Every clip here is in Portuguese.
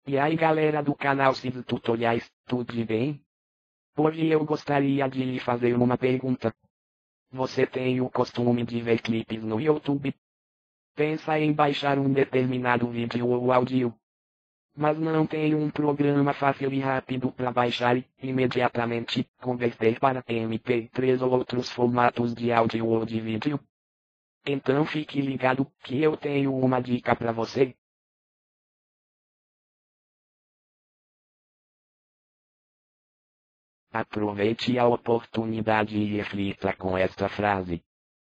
E aí galera do canal Civ Tutoriais, tudo bem? Hoje eu gostaria de lhe fazer uma pergunta. Você tem o costume de ver clipes no YouTube? Pensa em baixar um determinado vídeo ou áudio, mas não tem um programa fácil e rápido para baixar e, imediatamente, converter para MP3 ou outros formatos de áudio ou de vídeo? Então fique ligado, que eu tenho uma dica para você. Aproveite a oportunidade e reflita com esta frase.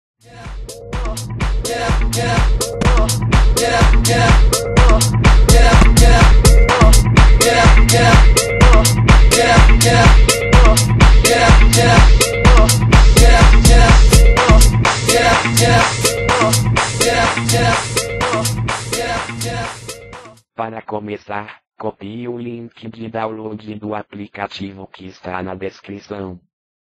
Para começar, copie o link de download do aplicativo que está na descrição.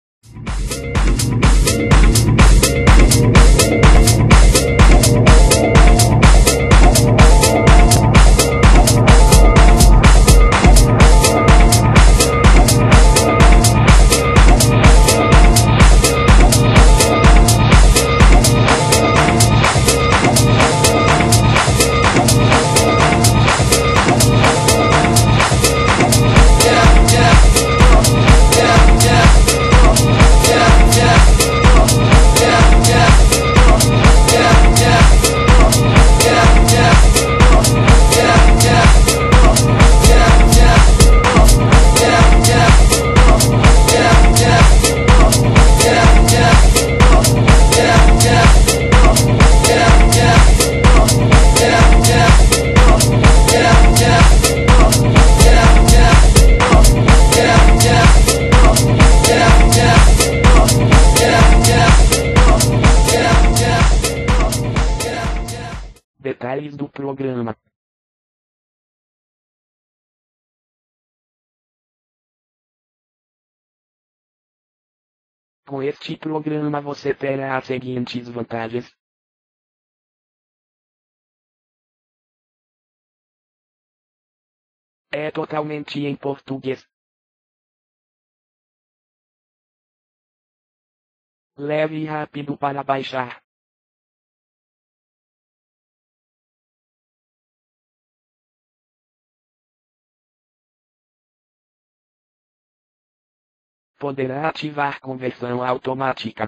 Detalhes do programa. Com este programa você terá as seguintes vantagens. É totalmente em português. Leve e rápido para baixar. Poderá ativar conversão automática.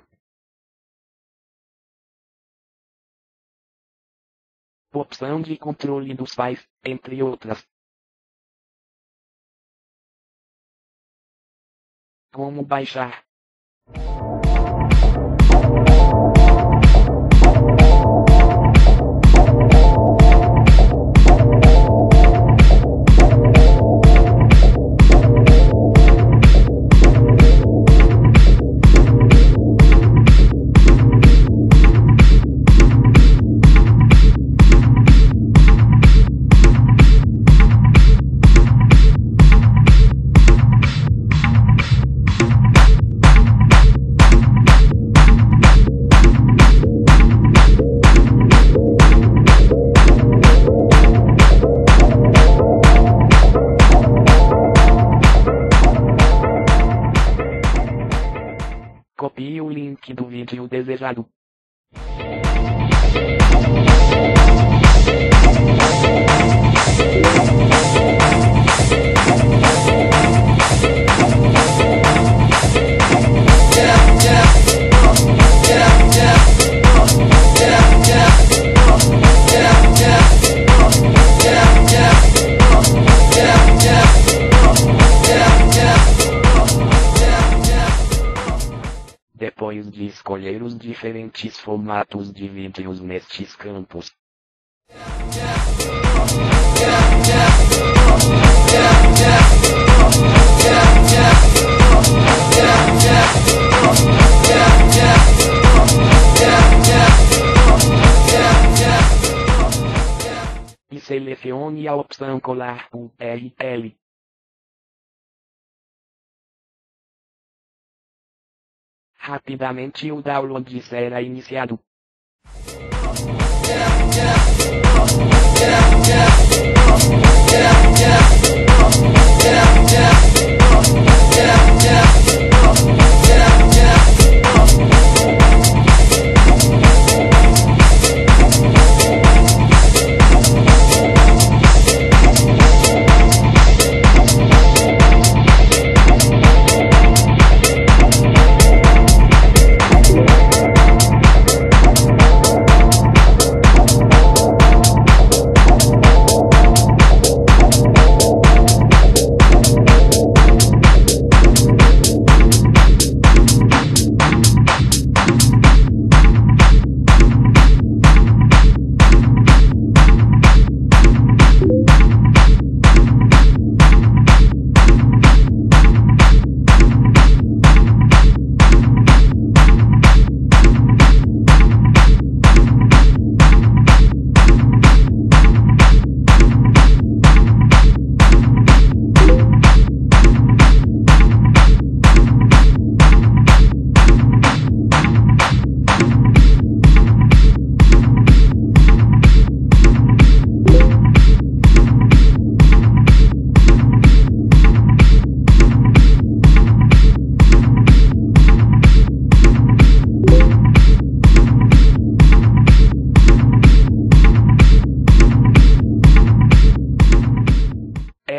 Opção de controle dos pais, entre outras. Como baixar? Copie o link do vídeo desejado. Depois de escolher os diferentes formatos de vídeos nestes campos, e selecione a opção colar URL. Rapidamente o download será iniciado.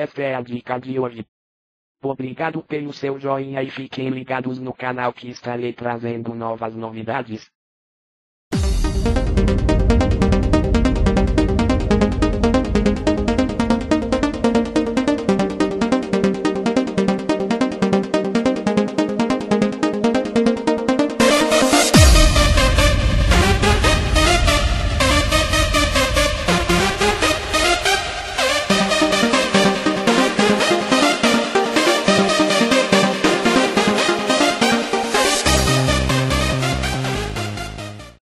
esta é a dica de hoje. Obrigado pelo seu joinha e fiquem ligados no canal que estarei trazendo novas novidades.